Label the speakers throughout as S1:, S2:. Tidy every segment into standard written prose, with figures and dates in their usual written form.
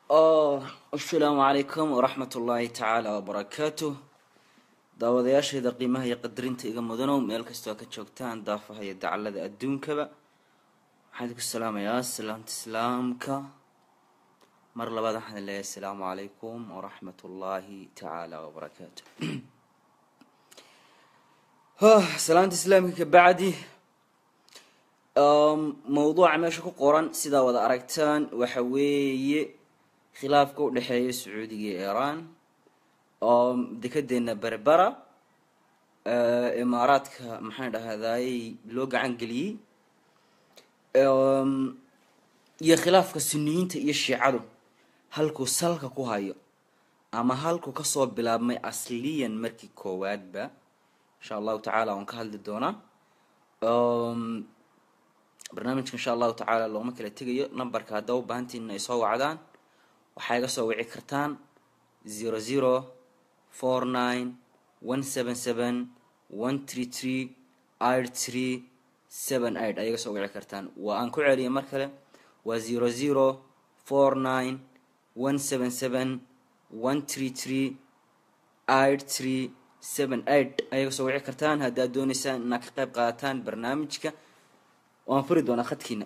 S1: السلام عليكم ورحمة الله تعالى وبركاته. daawadayaashayda qiimaha iyo qadarinta iga mudano meel kasta ka joogtaan daafaha iyo dacallada adduunkaba waxaan ku salaamayaa salaanta islaamka mar labaad waxaan leeyahay assalaamu calaykum waraxmatullaahi tacaala wabarakaatuh. salaanta islaamka ka bacdi mawduuca meesha ku qoran sidaa wada aragtaan waxa weeye khilaafka u dhexeeya Sacuudiga iyo Iran dekedeena berbera imaaraadka maxaan dhahday loo gacan galiyay iyo khilaafka sunniyiinta iyo shiicadu halku salka ku hayo ama halku ka soo bilaabmay asliyan markii koowaadba insha Allah ta'ala aan ka hadli doona barnaamijka insha Allah ta'ala looma kala tagayo numberka hadda u baahantiin ay soo wacdaan waxay ga soo wici kartaan 00491771338378 ayaga soo wici kartaan waa aan ku celiyo mar kale waa 00491771338378 ayaga soo wici kartaan haddaad doonaysaan inaad ka qayb qaadataan barnaamijka waan furi doonaa khadkiina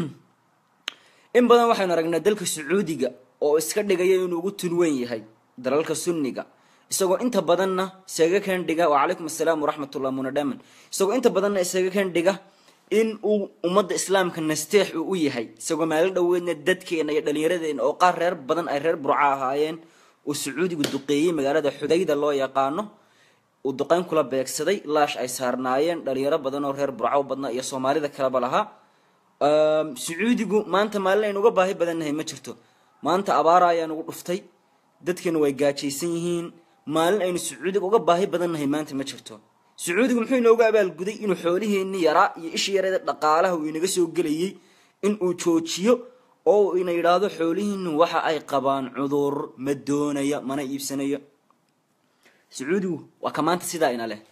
S1: in badan waxaan aragnaa dalka Sacuudiga oo iska dhigaya inuu ugu tunweyn yahay dalalka sunniga isagoo inta badanna isaga kan dhiga wa alaykum assalaam wa rahmatullahi munadaman isagoo inta badanna isaga kan dhiga in uu ummadda islaamka nasteex u yahay isagoo meel dhaweedna dadkeena iyo dhalinyaradeena oo qaar reer badan ay reer burca ahaayeen oo Sacuudigu duqeeyay magaalada Xudayda loo yaqaano oo duqeyn kula beegsaday laash ay saarnaayeen dhalinyaro badan oo reer burca badna iyo Soomaalida kala laha Sacuudigu maanta maalin uga baahi badannahay ma jirto maanta abaar ayaan ugu dhuftay dadkana way gaajaysan yihiin maalin aynu Sacuudiga uga baahi badannahay maanta ma jirto Sacuudigu muxuu inooga abaal guday inuu xoolihiina yaraa iyo ishii yareeda dhaqaalaha uu inaga soo galayay in uu joojiyo oo ina yiraahdo xoolihiina waxa ay qabaan cudur ma doonaya mana iibsanayo Sacuudigu waa ka maanta sidaa ina leh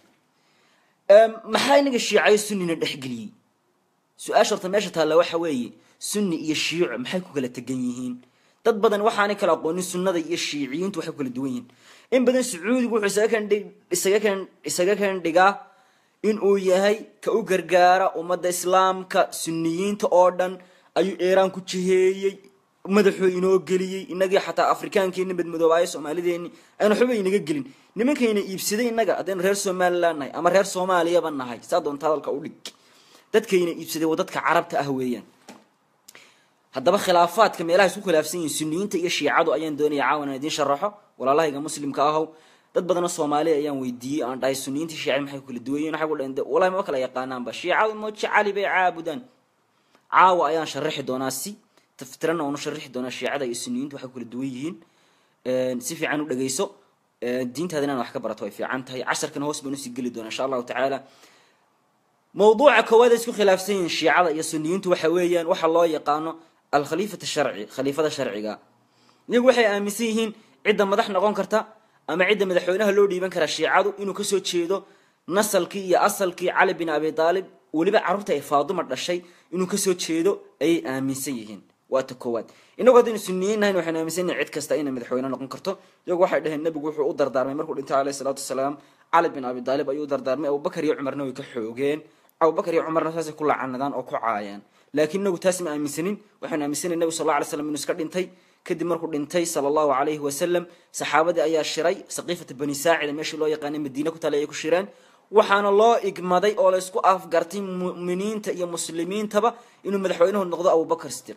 S1: maxay inaga shiicay sunnina dhaxgeliyay su'aasha meesha taala waxa weeye sunni iyo shiic maxay ku kala tagan yihiin dad badan waxaan kala aqoonin sunnada iyo shiiciyiintu waxay kala duwan yihiin in badan Sacuudigu wuxuu isaga kan dhigaa in uu yahay ka u gargaara ummadda islaamka sunniyiinta oo dhan ayuu Iran ku jiheeyay madaxu inoo galiyay inagii xataa afrikaankeena badmadoobaay Soomaalideeni ayna xubay inaga gelin nimankeena iibsaday inaga hadeen reer Soomaaliland nahay ama reer Soomaaliya ban nahay saadon hadalka u dhig dadkeena iibsaday wadadka carabta ah weeyaan haddaba khilaafaadka meelaha isku khilaafsan yihiin sunniyiinta iyo shiicadu ayaan doonaya caawana idin sharaxo walaalahayga muslimka ah dad badan oo Soomaali ayaan weydiiyay aan dhahay sunniyiinta shiicada maxay kula duwan yihiin waxa ku dhan walaal ma kala yaqaanaan ba shiicadu ma jecali bay caabudan caawa ayaan sharaxi doonaa si taftirana oo sharaxi doonaa shiicada iyo sunniyiinta waxay kula duwan yihiin si fiican u dhageyso diintaadina wax ka barato way fiican tahay casharkan hoos baan u sii gali doonaa insha Allah ta'ala موضوع كوادس كل خلافين الشيعة يسنيين وحويان وحلا يقانو الخليفة الشرعي خليفة الشرعي يقول حي أمسيهن عدة مدحنا قنكرتا أما عدة مدحونها لودي بنكر الشيعة إنه كسو تشيدو نسل كي أصل كي علي بن أبي طالب ولبا عرفته فاطمة الشيء إنه كسو تشيدو أي أمسيهن واتكواد إنه قادين السنيين هن وحنا أمسيهن عد كستين مدحونا قنكرتا يقول حي ده النبي يقول أقدر دار ما يقول أنت عليه الصلاة والسلام علي بن أبي طالب أيو دار ما أبو بكر يعمر نوي كحوجين أو بكر عمر نفسه كل عندان أو كعايان لكنه تسمع من سنين وإحنا من سنين النبي صلى الله عليه وسلم من سكر دنتي كدي مركو دنتي صلى الله عليه وسلم صحابة أيا الشري سقيفة بني ساعد ماشي الله يقاني مدينة كتلا يكو شيران وحان الله إجمادي أول اسكو أفقرتين مؤمنين تأيا مسلمين تبا إنه مدحوينه النقضاء أبو بكر الصديق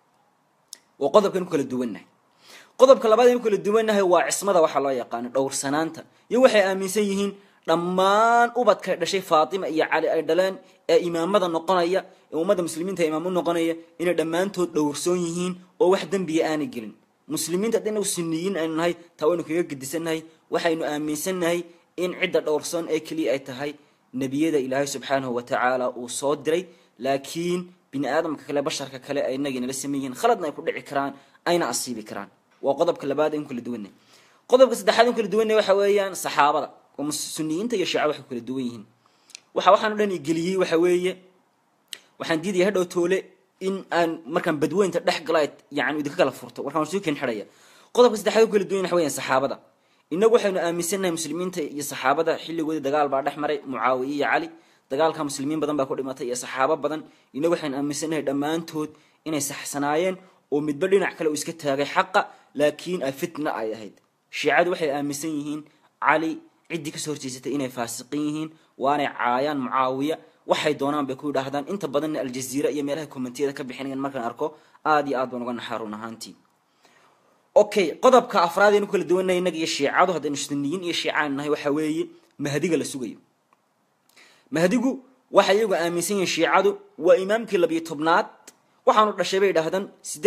S1: وقضب كانوا كل الدوينة قضب كلا بعد كل الدوينة هو عصمة وح الله يقاني دور سنانتا يوحي آمين سيهين dhammaan ubadka dhashay Faatima iyo Ali ay dhaleen ee imaamada noqonaya ee ummada muslimiinta imaam u noqonaya inay dhamaantood dhowrsoon yihiin oo wax dambi aan gelin muslimiinta hadana sunniyiin ay nahay tawaynu kaga gudisanahay waxaynu aaminsanahay in cid dhowrsoon ee kaliya ay tahay nabiyada Ilaahay subhanahu wa ta'ala uu soo diray laakiin bini aadamka kale basharka kale ay nagina la sameeyeen khaladna ay ku dhici karaan ayna asiibi karaan waa qodobka labaad in kala duwanay qodobka saddexaad in kala duwanay waxa weeyaan saxaabada ومسنيين تيجي شعب حكوا الدويين waxaan dhan igeliyay waxa weeye waxaan diiday hadhow toole in aan markaan badweynta dhex galay yani idinka kala furto warkaan soo keen xiraya qodobka saddexaad kala duwan waxa weeyaan saxaabada inagu waxaynu aaminsanahay muslimiinta iyo saxaabada xilligoodi dagaal baa dhex maray Muawiya iyo Ali dagaalka muslimiin badan baa ku dhimatay iyo saxaabo badan inagu waxaynu aaminsanahay dhamaantood inay saxsanaayeen oo midba dhinac kale uu iska taagay xaqa laakiin ay fitna ay ahayd shiicadu waxay aaminsan yihiin Ali cidii ka soo horjeesatay inay faasiqiin yihiin waana caayaan Muawiya waxay doonaan bay ku yiraahdaan inta badan Al-Jazeera iyo meelaha commentiyada ka bixinayaan markaan arko aad iyo aad baan uga naxaruun ahaantii okay qodobka afraad ee kala duwanay inaga iyo shiicadu hadaan sunniyiin iyo shiicaan nahay waxa weeye mahdiga la sugayo mahdigu waxa iyagu aaminsan yihiin shiicadu waa imaamkii 12aad waxaanu dhashay bay yiraahdaan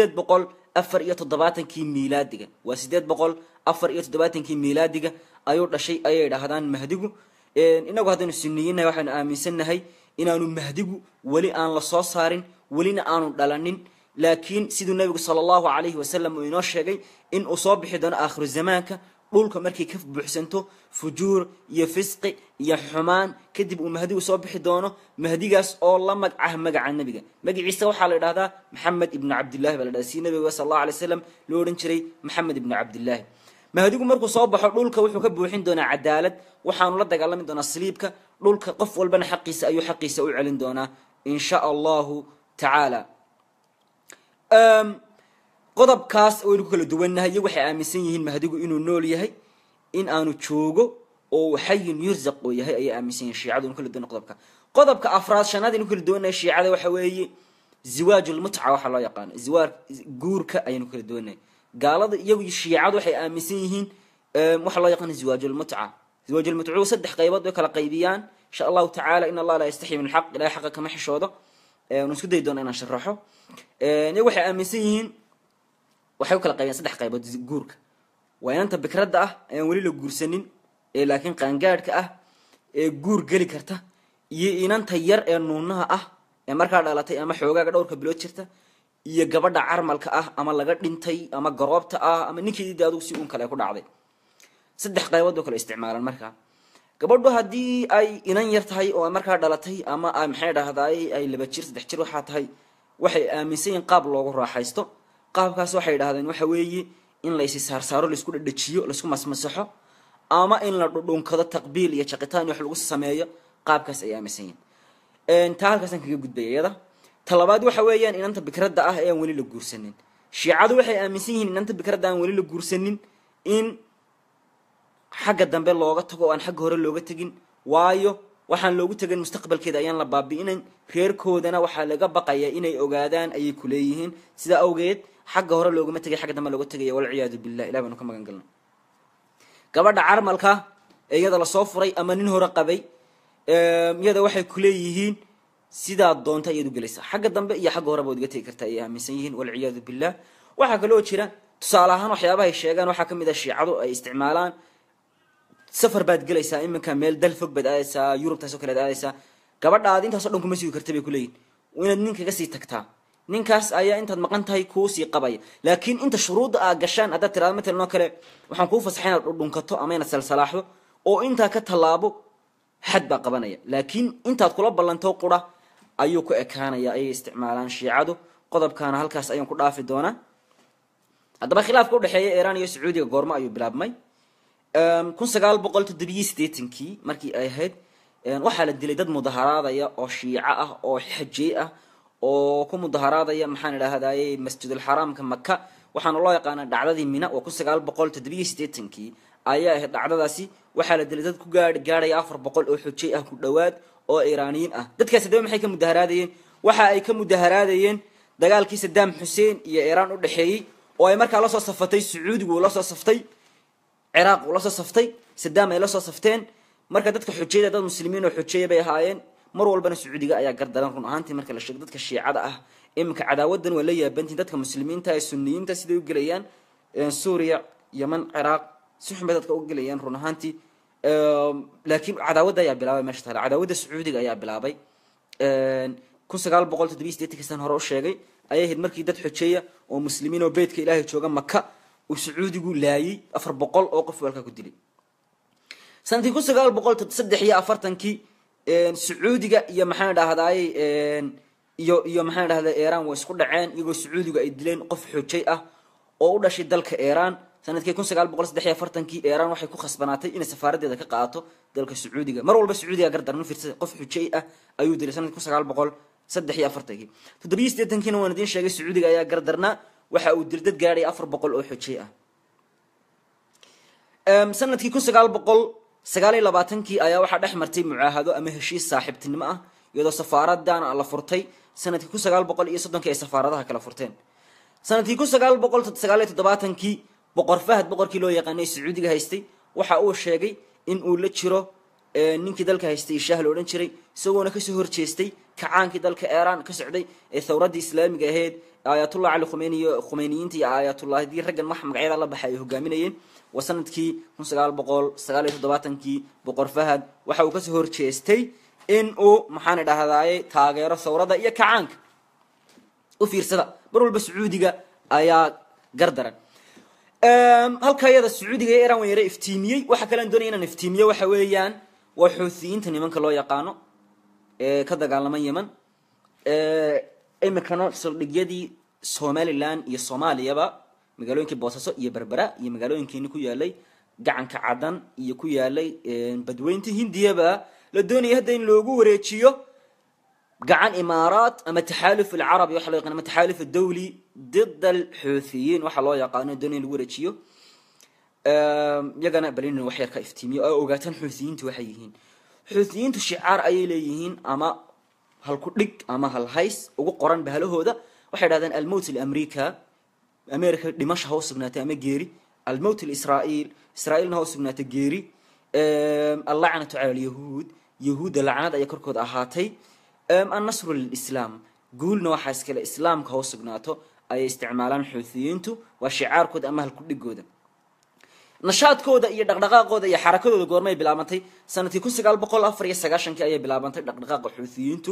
S1: 874 miilaadiga waa 874 miilaadiga ayuu dhashay ayay yiraahdaan mahdigu inagu hadaan sunniyiin waxaan aaminsanahay inaanu mahdigu wali aan la soo saarin walina aanu dhalanin laakiin sidoo nabiga sallallahu alayhi wasallam uu inoo sheegay in uu soo bixi doono aakhiru zamaanka dhulka markii ka buuxsanto fujuur iyo fisqi iyo xumaan kadib uu mahdigu soo bixi doono mahdigaas oo la magaca nabiga magaciisa waxa la yiraahdaa Muhammad ibn Abdullah bal daasi nabiga sallallahu alayhi wasallam loo oran jiray Muhammad ibn Abdullah mahdigu markuu soo baxo dhulka wuxuu ka buuxin doonaa cadaalad waxaanu la dagaalami doonaa saliibka dhulka qof walbana xaqiisa ayuu xaqiisa u celin doonaa insha Allah ta'ala qodobkaas oo kala duwanahay waxay aaminsan yihiin mahdigu inuu nool yahay in aanu joogo oo xayyin yurzaq oo yahay ay aaminsan yihiin shiicadu kala duwan qodobka afraad shanaad inuu kala duwanahay shiicada waxa weeye ziwaajul mut'a waxa loo yaqaan ziwaar guurka aynu kala duwanahay gaalada iyagu shiicadu waxay aaminsan yihiin waxa loo yaqaan ziwaajul mut'a saddex qaybood oo kala qaybiyaan insha Allah ta'ala in Allah la yastahi min al-haq ila haqa kama xishoodo isku day doona inaan sharaxo waxay aaminsan yihiin waxay kala qaybiyaan saddex qaybood guurka waa inanta bikrada ah aan wali la guursanin laakiin qaangaadhka ah guur gali karta iyo inanta yar ee nuunaha ah markaa dhalatay ama xoogaaga dhowrka bilood jirta iyo gabadha carmalka ah ama laga dhintay ama garoobta ah ama ninkeedii adugu si uun kale ku dhacday saddex qaybood oo kala isticmaalan markaa gabadhu hadii ay inan yar tahay oo markaa dhalatay ama ay maxay dhahdaay ay laba jir saddex jir waxa tahay waxay aaminsan yihiin qaab loogu raaxaysto qaabkaas waxay yiraahdeen waxa weeye in la is saaro la isku dhajiyo la isku masmasaxo ama in la dhunkado taqbiil iyo jaqitaan wax lagu sameeyo qaabkaas ay aaminsan yihiin taalkaasan kaga gudbayada talabaad waxa weeyaan inanta bikrada ah ee wali la guursanin shiicadu waxay aaminsan yihiin inanta bikrada aan wali la guursanin in xagga dambe looga tago aan xagga hore looga tagin waayo waxaan loogu tagay mustaqbalkeeda ayaan la baabi'inayn reerkoodana waxa laga baqayaa inay ogaadaan ay ku leeyihiin sida awgeed xagga hore looguma tagay xagga dambe looga tagay wal ciyaadu billaah ilaahay baan ka magan galnaa gabadha carmalka iyada la soo furay ama nin hore qabay iyada waxay ku leeyihiin sida doonta iyadu galaysa xagga dambe iyo xagga hore bood gatay kartaa ay aaminsan yihiin wal ciyaadu billaah waxa kale oo jira tusaalahan waxyaabaha ay sheegaan waxa kamid ah shiicadu ay isticmaalaan safar baad galaysaa iminka meel dal fog baad aadaysaa Yurub taasoo kale aadaysaa gabadhaad intaas oo dhan kuma sii kartay ku leeyin inaad ninka ka sii tagtaa ninkaas ayaa intaad maqan tahay ku sii qabaya laakiin inta shuruuda ah gashaan aad tiraad midna kale waxaan ku fasaxaynaa dhunkato ama inaad salsalaaxdo oo inta ka talaabo xad ba qabanaya laakiin intaad kula ballanto qura ayuu ku ekaanaya ay isticmaalaan shiicadu qodobkaana halkaas ayaan ku dhaafi doonaa hadaba khilaafka u dhaxeeya Iran iyo Sacuudiga goorma ayuu bilaabmay 1987 markii ay ahayd waxa la dilay dad mudaharaadaya oo shiica ah oo xajii ah oo ku mudaharaadaya maxaan ilaahdayay Masjidul Haramka Makka waxaan loo yaqaan dhacdadii Mina oo 1987 ayaa ahayd dhacdadaasi waxa la dilay dad ku gaadhay 400 oo xujii ah ku dhawaad oo Iraaniyiin ah dadkaas hadaba maxay ka mudaharaadayeen waxa ay ka mudaharaadayeen dagaalkii Saddam Hussein iyo Iran u dhaxeeyay oo ay markaa la soo safatay Sacuudigu la soo saftay Iraq la soo saftay Saddam ay la soo safteen marka dadka xujiyada dad muslimiin oo xujiye bay ahaayeen mar walbana Sacuudiga ayaa gardaran run ahaantii marka la sheego dadka shiicada ah imka cadaawadan wala yaabantiin dadka muslimiinta ee sunniyiinta sidoo galayaan Suuriya Yemen Iraq si xun bay dadka u galayaan run ahaantii laakiin cadaawada ayaa bilaabay meesha taala cadaawada Sacuudiga ayaa bilaabay 1987 hore u sheegay ayay hid markii dad xujiye oo muslimiin oo beedka Ilaahay jooga Makka oo Sacuudigu laayay 400 oo qof walka ku dilay sanadkii 1943 Sacuudiga iyo maxaan dhahdaay iyo maxaan dhahdaa Iran way isku dhaceen iyagoo Sacuudiga ay dileen qof xujay ah oo u dhashay dalka Iran sanadkii 1943 Iran waxay ku khasbanaatay in safaaradeeda ka qaato dalka Sacuudiga mar walba Sacuudiga gardarno fiirsada qof xujay ah ayuu dilay sanadkii 1943 toddobiisteetankina waan idin sheegay Sacuudiga ayaa gardarna waxa uu dildad gaaray 400 oo xujay ah sanadkii 1929 ayaa waxa dhaxmartay mucaahado ama heshiis saaxiibtinimo ah iyadoo safaaradan la furtay sanadkii 1930 ay safaaradaha kala furteen sanadkii 1979 boqor Fahad boqorkii loo yaqaanay Sacuudiga haystay waxa uu sheegay in uu la jiro ninkii dalka haystay Shaah loo oran jiray isagoona ka soo horjeestay kacaankii dalka Iran ka socday ee thawradii islaamiga ahayd Ayatollah Ali Khameneyiintii Ayatollah di raggan magacyada la baxay hogaaminayeen wasanadkii 1979 boqor Fahad waxa uu ka soo horjeestay in uu maxaan dhahdaayay taageero thawrada iyo kacaanka u fiirsada mar walba Sacuudiga ayaa gardaran halka iyada Sacuudiga iyo Iran way iftiimiyay waxa kale doonayaan inaan iftiimiyo waxa weeyaan waa Xuuthiyiinta nimanka loo yaqaano ka dagaalamay Yemen imikana saldhigyadii Somaliland iyo Soomaaliyaba magaalooyinkii Boosaaso iyo Berbera iyo magaalooyinkii ku yaalay gacanka Cadan iyo ku yaalay badweynta Hindiyaba la doonayay hadda in loogu wareejiyo gacan Imaaraat ama taxaaluf al-Arabi waxa loo yaqaan taxaaluf ad-dawli ضد الحوثيين waxa loo yaqaan doonay lagu wareejiyo yagana balin wax yar ka iftiimiyo oo ogaatan Xuuthiyiintu waxay yihiin Xuuthiyiintu shicaar ay leeyihiin ama hal ku dhig ama hal hays ugu qoran bahalahooda waxay yiraahdaan al-mawt al-Amerika dhimasho hoos sugnaatay ama geeri al-mawt al-Israa'iil Israa'iilna hoos sugnaatay geeri al-la'natu 'ala al-yahuud yahuuda la'nad ay korkooda ahaatay an-nasru lil-islam guulna waxa iskale islaamka hoos sugnaato ay isticmaalaan Xuuthiyiintu waa shicaarkooda ama hal ku dhigooda nashaadkooda iyo dhaqdhaqaaqooda iyo xarakadooda goormay bilaabantay sanadkii 1994 ayay bilaabantay dhaqdhaqaaqa Xuuthiyiintu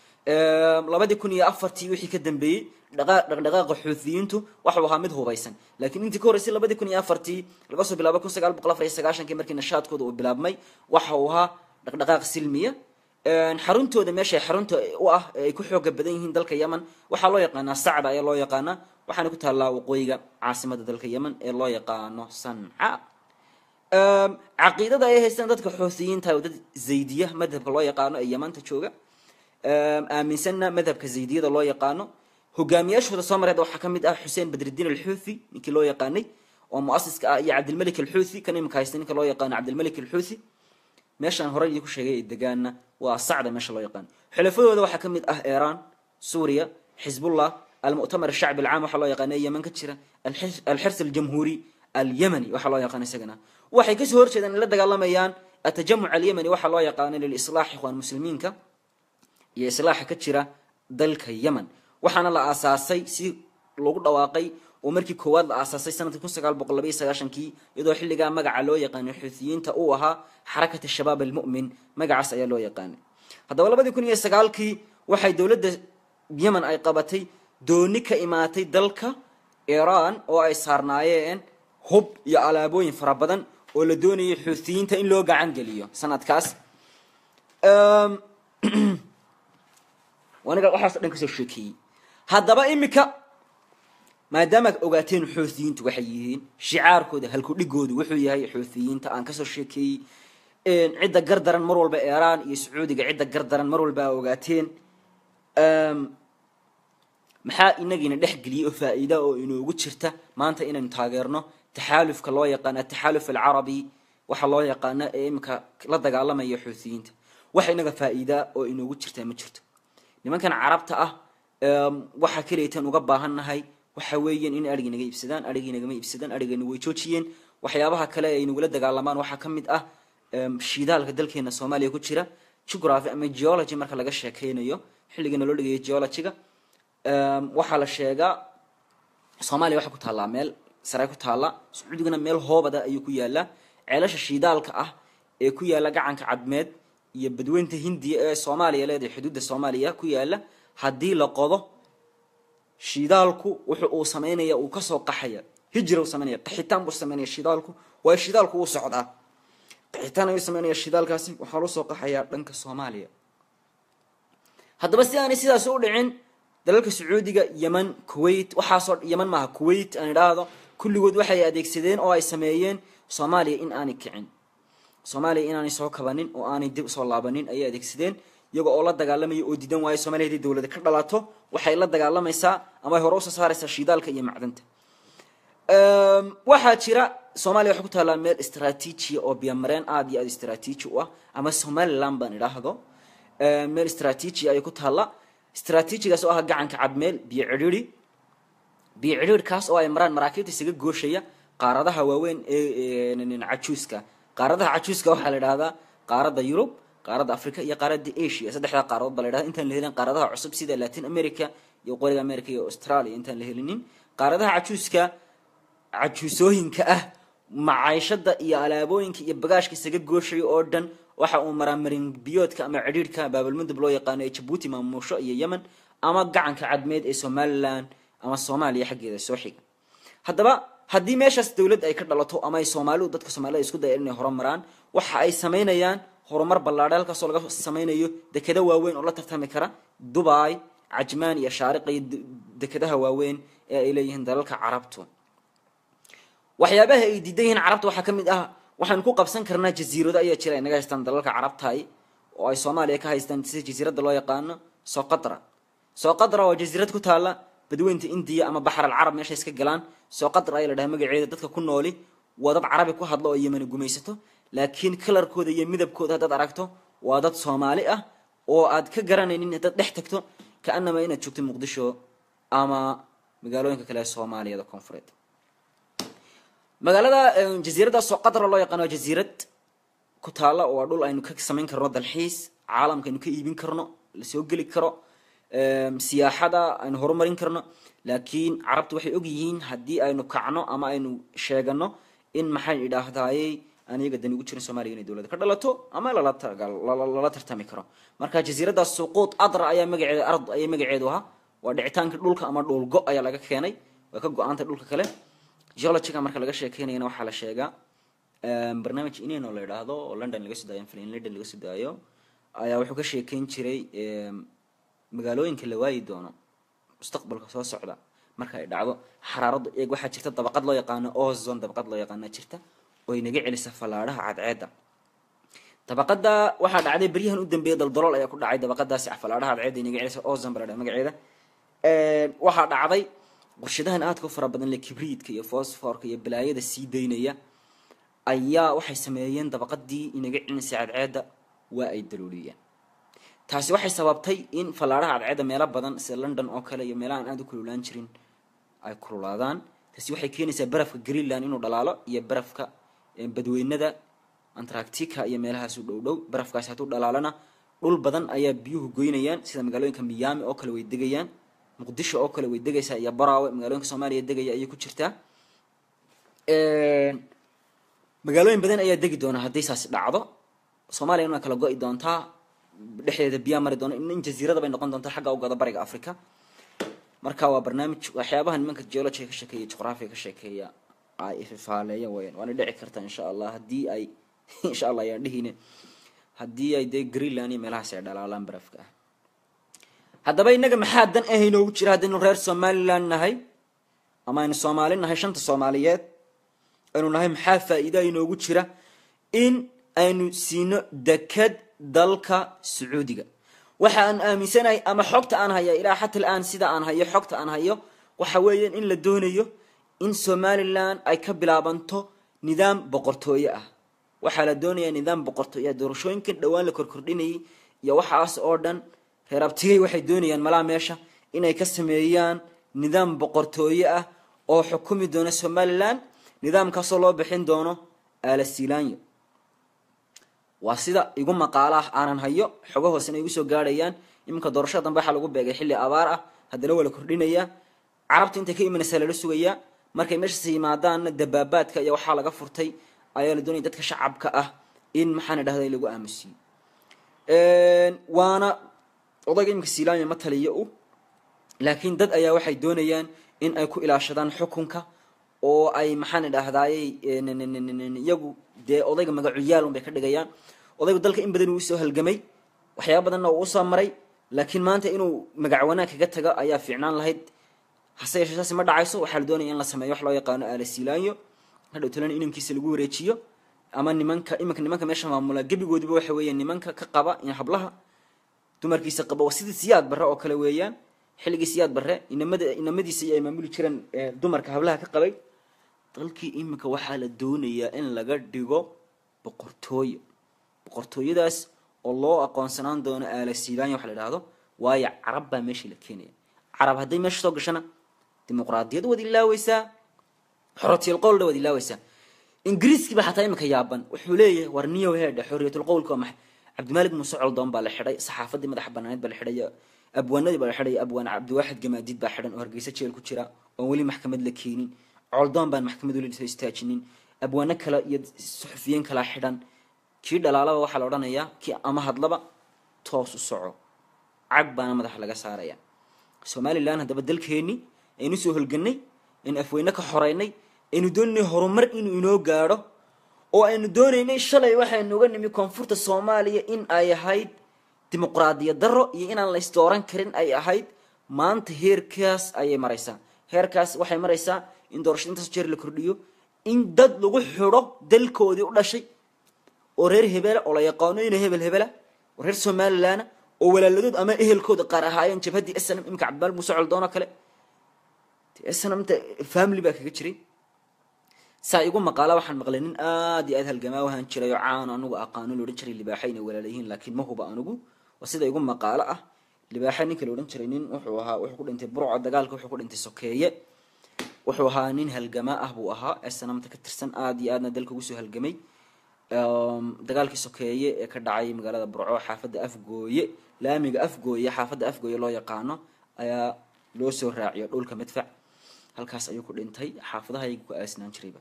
S1: 2004 wixii ka dambeeyay dhaqdhaqaaqa Xuuthiyiintu waxa uu ahaa mid hubaysan laakiin intii ka horeysay 2004 laga soo bilaabo 1994 markii nashaadkooda uu bilaabmay waxa uu ahaa dhaqdhaqaaq silmiya xaruntooda meesha xarunta u ah ay ku xoog badan yihiin dalka Yemen waxa loo yaqaanaa Sacda ayaa loo yaqaanaa waxaana ku taala waqooyiga caasimada dalka Yemen ee loo yaqaano Sanca aqeedada ay haystaan dadka Xuuthiyiinta oo dad Zaydiyah madhabka loo yaqaano ee Yemen ta jooga aaminsanna madhabka Zaydiyada loo yaqaano hogaamiyashooda Soomaaliyeed waxa kamid ah Hussein Badruddin al-Houthi ninkii loo yaqaanay oo muassiska ah iyo Abdul Malik al-Houthi kan imka haystan ninka loo yaqaano Abdul Malik al-Houthi meeshan hore ku sheegay deegaana waa Sacda meesha loo yaqaan xulafadooda waxa kamid ah Iran Suuriya Hizbullah al-Mu'tamar al-Sha'bi al-'Aam waxa loo yaqaan Yemen ka jira al-Hirs al-Jamhuri al-Yemeni waxa loo yaqaan isagana waxay ka soo horjeedaan la dagaalamayaan at-tajammu' al-Yemeni waxa loo yaqaan lil-islaax ikhwan muslimiinka iyo islaax ka jira dalka Yemen waxaana la aasaasay si lagu dhawaaqay oo markii koowaad la aasaasay sanadkii 1992 iyadoo xilliga magaca loo yaqaan Xuuthiyiinta uu ahaa xarakada shabaab al-mu'min magacaas ayaa loo yaqaan hadaba 2009 waxay dawladda Yemen ay qabatay dooni ka imaatay dalka Iran oo ay saarnaayeen hub iyo alaabooyin fara badan oo la doonayay Xuuthiyiinta in loo gacan geliyo sanadkaas wanaga waxa dhan ka soo sheekay hadaba imika maadaama ogaateen Xuuthiyiintu waxay yihiin shicaarkooda halku dhigoodu wuxuu yahay Xuuthiyiinta aan ka soo sheekay cid gardaran mar walba Iran iyo Sacuudiga cid gardaran mar walba ogaateen maxaa inagina dhaxgaliyo faa'iido oo inoogu jirta maanta inaan taageerno taxaalufka loo yaqaan taxaaluf al-Arabi waxa loo yaqaan imka la dagaalamaya Xuuthiyiinta waxa inaga faa'iido oo inoogu jirta ma jirto nimankan Carabta ah waxa kaleetan uga baahanahay waxa weeyeen in ariga naga iibsadaan ma iibsadaan arigana way joojiyeen waxyaabaha kale ay nagu la dagaalamaan waxa kamid ah shidaalka dalkeena Soomaaliya ku jira geography ama geology marka laga sheekeynayo xilligan loo dhigay geology-ga waxa la sheegaa Soomaaliya waxa ku taala meel sare ku taala Sacuudigana meel hoobada ayuu ku yaala ceelasha shidaalka ah ee ku yaala gacanka cadmeed iyo badweynta Hindiya ee Soomaaliya leedahay xuduudda Soomaaliya ku yaala hadii la qodo shidaalku wuxuu uu sameeynaya uu ka soo qaxaya hijra uu sameeynaya qaxitaan buu sameeynaya shidaalku waa shidaalku uu socdaa qaxitaan uu sameeynaya shidaalkaasi waxa loo soo qaxaya dhanka Soomaaliya haddaba si aanay sidaas u dhicin dalalka sacuudiga yemen kuwait waxaasoo yemen maaha kuwait aan idhaahdo kulligood waxay adeegsadeen oo ay sameeyeen soomaaliya in aanay kicin soomaaliya inaanay soo kabanin oo aanay dib usoo laabanin ayay adeegsadeen iyaga oo la dagaalamaya oo diidan waayo soomaaliya haddii dawlada ka dhalato waxay la dagaalamaysaa ama ay hore usoo saaraysaa shidaalka iyo macdanta waxaa jira soomaaliya waxay ku taallaa meel istraatiiji oo biyamareen aada iyo aada istraatiiji u ah ama somaliland baan idhaahdo meel istraatiiji ayay ku taalla istraatiijigaas oo ah gacanka cadmeel biyo cidhiidhkaas oo ay maraan maraakiibta isaga gooshaya qaaradaha waaweyn ee cajuuska qaaradaha cajuuska waxaa la idhahdaa qaaradda yurub qaaradda africa iyo qaaradda asia saddexdaa qaaradood baa la idhahda intaan la helin qaaradaha cusub sida latin america iyo qoriga america iyo australia intaan la helinin qaaradaha cajuuska cajuusooyinka ah macaishada iyo alaabooyinka iyo bagaashka isaga gooshayo oo dhan waxa uu maraa marin biyoodka ama cidhiidhka baabalmudug loo yaqaano ee jabuuti maamuusho iyo yemen ama gacanka cadmeed ee somaliland ama soomaaliya xaggeeda soo xiga haddaba haddii meeshaas dawlad ay ka dhalato ama ay soomaalidu dadka soomaalida isku daya inay horumaraan waxa ay samaynayaan horumar ballaadha halkaasoo laga samaynayo dekeda waaweyn oo la tartami kara dubai cajmaan iyo shaariqa iyo dekedaha waaweyn ee ay leeyihiin dalalka carabtu waxyaabaha ay diidan yihiin carabta waxaa ka mid ah waxaan ku qabsan karnaa jasiirado ayaa jira ay naga haystaan dalalka carabtahay oo ay soomaaliya ka haystaan sida jasiiradda loo yaqaano soqadra waa jasiirad ku taalla badweynta indiya ama baxar alcarab meeshay iska galaan soqadra ayaa la dhaha magaceeda dadka ku nooli waa dad carabi ku hadlo oo yemani gumaysato laakiin kalarkooda iyo midabkooda haddaad aragto waa dad soomaali ah oo aad ka garanaynin haddaad dhex tagto kaanama inaad joogto muqdisho ama magaalooyinka kale ee soomaaliyada koonfureed magaalada jasiiradda soqadra loo yaqaano waa jasiirad ku taalla oo waa dhul aynu ka samayn karno dalxiis caalamka aynu ka iibin karno lasoo geli karo siyaaxada aynu horumarin karno laakiin carabtu waxay og yihiin haddii aynu kacno ama aynu sheegano in maxay idhaahdayey aan iyaga dani ugu jirin soomaaliya inay dawladda ka dhalato ama lala tartami karo marka jasiiradda suquud adra ayaa magaceeda ard ayay magaceedu ahaa waa dhicitaanka dhulka ama dhulgo ayaa laga keenay way ka go-aantay dhulka kale geologiga marka laga sheekeynayana waxaa la sheegaa barnaamij inen oo la idhaahdo oo london laga soo daayo flin london laga soo daayo ayaa wuxuu ka sheekeyn jiray magaalooyinka la waayi doono mustaqbalka soo socda marka ay dhacdo xaraaradu eeg waxaa jirta dabaqad loo yaqaano ozone dabaqad loo yaqaana jirta oo inaga celisa fallaadhaha cadceedda dabaqada waxaa dhacday beryahan u dambeeyay daldalool ayaa ku dhacay dabaqadaasi fallaadhaha cadceedda inaga celisa ozone baa magaceeda waxaa dhacday warshadahan aadka u fara badan le kibriidka iyo fosforka iyo balaayada sii daynaya ayaa waxay sameeyeen dabaqadii inaga celinaysa cadceedda waa ay daluuliyeen taasi waxay sababtay in fallaadhaha cadceedda meelo badan sida london oo kale iyo meelaha aan aada u kululaan jirin ay kululaadaan taasi waxay keenaysaa barafka greenland inuu dhalaalo iyo barafka badweynada antarctica iyo meelahaas u dhow barafkaasi hadduu dhalaalana dhul badan ayaa biyuhu goynayaan sida magaalooyinka miyaami oo kale way degayaan muqdisho oo kale way degaysaa iyo baraawe magaalooyinka soomaaliya degaya ayay ku jirtaa magaalooyin badan ayaa degi doona haddii saasi dhacdo soomaaliya waa kala go-i doontaa dhexdeeda biyaa mari doona in jasiirada bay noqon doontaa xagga ugada bariga africa marka waa barnaamij waxyaabaha nimanka geologiga ka sheekeeya juqraafiga ka sheekeeya ay ifaaleeya weyaan waana dhici kartaa insha allah haddii ay insha allah ayaan dhihine haddii ay dee greenland iyo meelahaas ay dhalaalaan barafka ah haddaba inaga maxaa dan ah inoogu jira haddaynu reer somaliland nahay ama aynu soomaali nahay shanta soomaaliyeed aynu nahay maxaa faa'iida inoogu jira in aynu siino deked dalka sacuudiga waxa aan aaminsanahay ama xogta aan haya ilaa xata alaan sida aan hayo xogta aan hayo waxa weeyaan in la doonayo in somaliland ay ka bilaabanto nidaam boqortooye ah waxaa la doonayaa nidaam boqortooye doorashooyinkan dhowaan la korkordhinayay iyo waxaas oo dhan reer abtigay waxay doonayaan malaa meesha inay ka sameeyaan nidaam boqortooye ah oo xukumi doona somaliland nidaamkaasoo loo bixin doono aala silaanyo waa sida igu maqaala ah aanan hayo xogo hoosena igu soo gaadhayaan iminka doorashada dambe waxaa lagu beegay xilli abaar ah haddana waa la kordhinayaa carabta intay ka imanaysaa lala sugayaa markay meeshaas yimaadaanna dabaabaadka iyo waxaa laga furtay ayaa la doonaya dadka shacabka ah in maxaan idhahday lagu aamusiyo waana odayga iminka silaanya ma taliyo laakiin dad ayaa waxay doonayaan in ay ku ilaashadaan xukunka oo ay maxaan idhahdayey iyagu dee odayga magacuyaal un bay ka dhigayaan odaygu dalka in badan uu usoo halgamay waxyaaba badanna uu usoo maray laakiin maanta inuu magac wanaag kaga tago ayaa fiicnaan lahayd hase yeeshee saasi ma dhacayso waxaa la doonaya in la sameeyo wax loo yaqaano aala siilaanyo hadhow talan inankiisa lagu wareejiyo ama nimanka meesha maamula gebigoodiba waxa weeyaan nimanka ka qaba in hablaha dumarkiisa qaba waa sidii siyaad barre oo kale weeyaan xilligii siyaad barre inamadiisa ay maamuli jireen dumarka hablaha ka qabay dalkii iminka waxaa la doonayaa in laga dhigo boqortooyadaas oo loo aqoonsanaan doono aala siilaanyo waxa la idhaahdo waayo carab baa meeshii la keenaya carab hadday meesha soo gashana dimuqraadiyad waad ilaaweysaa xorriyatulqowl waad ilaaweysaa ingiriiskiiba xataa iminka yaaban wuxuu leeyahay war niyow heedha xorriyatulqowlka waa maxay cabdimalik muuse coldoon baa la xidhay saxaafadii madaxa banaaneed baa la xidhay abwaanadii baa la xidhay abwaan cabdiwaaxid gamaadiid baa xidhan oo hargeysa jeel ku jira oon weli maxkamad la keenin coldoon baan maxkamad weli soo istaajinin abwaano kale iyo suxufiyiin kalaa xidhan kii dhalaalaba waxaa la odhanayaa kii ama hadlaba toos u soco cag baana madaxa laga saaraya somalilan haddaba dalkeeni aynu soo holganay in afweyne ka xoreynay aynu doonaynay horumar inuu inoo gaadho oo aynu doonaynay shalay waxaynu uga nimi koonfurta soomaaliya in ay ahayd dimuqraadiyad darro iyo inaan la isdooran karin ay ahayd maanta heerkaas ayay maraysaa heerkaas waxay maraysaa in doorashada intaas jeer la kordhiyo in dad lagu xidho dalkoodii u dhashay oo reer hebela oo la yaqaano inay hebela oo reer somalilaana oo walaaladood ama ehelkooda qaar ahaayeen jabhaddii snm imika cabdimalik muuse coldoon oo kale snmta family baa kaga jiray saa igu maqaala waxaan maqlay nin aad iyo aad halgamaa ahaan jiray oo caan anigu aqaano la odhan jiray libaaxa inay walaala yihiin laakiin ma huba anigu waa sida igu maqaalo ah libaaxa ninka la odhan jiray nin wuxuu ku dhintay burco dagaalka wuxuu ku dhintay sokeeye wuxuu ahaa nin halgamaa ah buu ahaa snmta ka tirsan aad iyo aadna dalka ugu soo halgamay dagaalkii sokeeye ee ka dhacay magaalada burco xaafadda afgooye laamiga afgooye xaafadda afgooye loo yaqaano ayaa loo soo raaciyo dhulka madfac halkaas ayuu ku dhintay xaafadahaygu ku aasnaan jirayba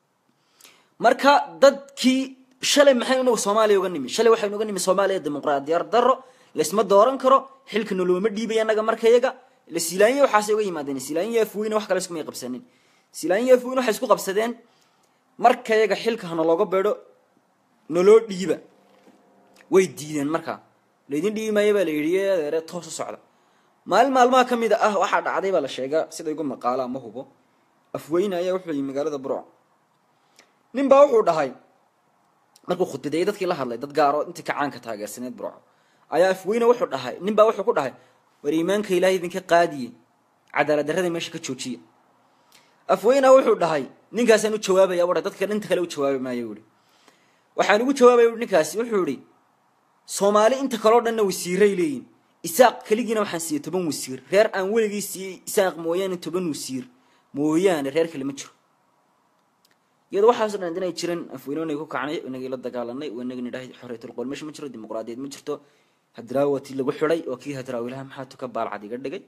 S1: marka dadkii shalay maxay inagu soomaaliya uga nimi shalay waxaynu uga nimi soomaaliya dimuqraadiyad darro laysma dooran karo xilkana looma dhiibay annaga markayaga la siilaanya waxaasay uga yimaadeen siilaanya afweyne wax kale iskumay qabsanin siilaanya afweyne waxay isku qabsadeen markayaga xilka hana looga beedho naloo dhiiba way diideen markaa laydin dhiibi maayo baa la yidhi adeere toos u socda maalmaha ka mid ah waxaa dhacday baa la sheegaa sida igu maqaala ma hubo afweyne ayaa wuxuu yimi magaalada burco nin baa wuxuu dhahay markuu khudbadeeyey dadkii la hadlay dad gaaro intii kacaanka taageersaneed burco ayaa afweyne wuxuu dhahay nin baa wuxuu ku dhahay war iimaanka ilaahay idinka qaadiye cadaalad darrada meesha ka joojiya afweyne wuxuu dhahay ninkaasaan u jawaabaya wara dadka dhinta kale u jawaabi maayo wuhi waxaan ugu jawaabaya ninkaasi wuxuu yihi soomaali inta kaleo dhanna wasiiray leeyihin isaaq keligiina waxaan siiyey 10 wasiir reer aan weligii siiyey isaaq mooyaane 10 wasiir mooyaane reer kale ma jiro iyadoo waxaasoo dhan inay jireen afweyne ku kacnay inagii la dagaalanay inagii dhahay xorriyatulqowl meesha ma jiro dimuqraadiyad ma jirto hadraawati lagu xidhay oo kii hadraawilaha maxaa tuka baalcad iga dhigay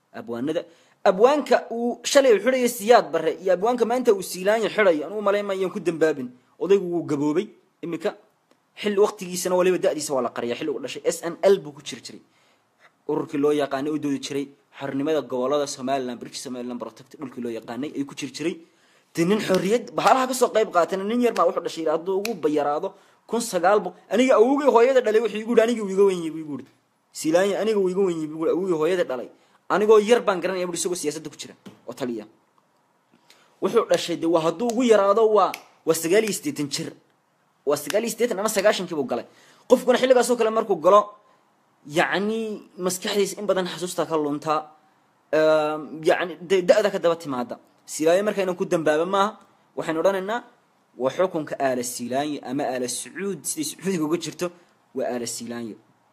S1: abwaanka uu shalay xidhay siyaad barre iyo abwaanka maanta uu siilaanya xidhay anigu maleemayaan ku dambaabin odaygu wuu gaboobay imika xilli waqtigiisana waliba da'diisa waa la qariyaa xilli uu dhashay SNL buu ku jiray ururkii loo yaqaanay oo doodi jiray xornimada gobolada Somaliland British Somaliland Protect dhulkii loo yaqaanay ay ku jiray nin xorriyad bahalaha ka soo qayb qaatana nin yar ma wuxuu dhashay hadduu ugu bayaraado 1900 aniga awowgay hooyada dhalay wixii igu aniga wiiga weyn igu siilaanya aniga wiiga weyn igu awowgay hooyada dhalay anigoo yar baan garanaya buu isagoo siyaasadda ku jira oo taliya wuxuu dhashay waa hadduu ugu yaraado waa 89 jir waa 89 ama 90 kii buu galay qofkuna xilligaas oo kale markuu galo يعني مسكحيس إن بدن حسوستا كلونتا يعني ده كده بتمادا سيلاي مركا إنه كودن بابا ما وحنا راننا وحكم كآل السيلاي أما آل السعود سعود يقول جرته وآل السيلاي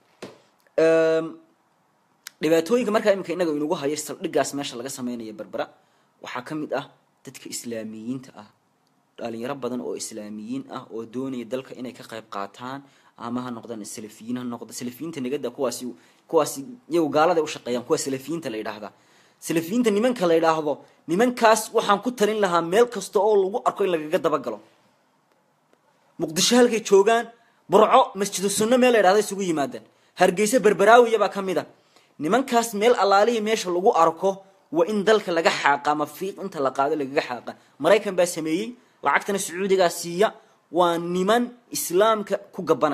S1: لبعتوي كمركا يمكن إنه ينوجها يرسل رجاس ماشى لقى سمينا يبربرة وحكم تدك إسلاميين قال يا رب بدن أو إسلاميين أو دوني يدلك إنك قيب قاتان ama ha noqdaan salafiyiin ha noqdo salafiyiinta nagada kuwaasi iyagu gaalada u shaqeeyaan kuwa salafiyiinta la yiraahdo salafiyiinta nimanka la yiraahdo nimankaas waxaan ku talin lahaa meel kasta oo lagu arko in laga daba galo muqdisho halkay joogaan burco masjid sunna meel la yiraahdo isugu yimaadaan hargeysa berberaawiya baa kamida nimankaas meel alaaliye meesha lagu arko waa in dalka laga xaaqa ma fiiq inta la qaado laga xaaqa maraykan baa sameeyay lacagtana sacuudiga siiya waa niman islaamka ku gabanaya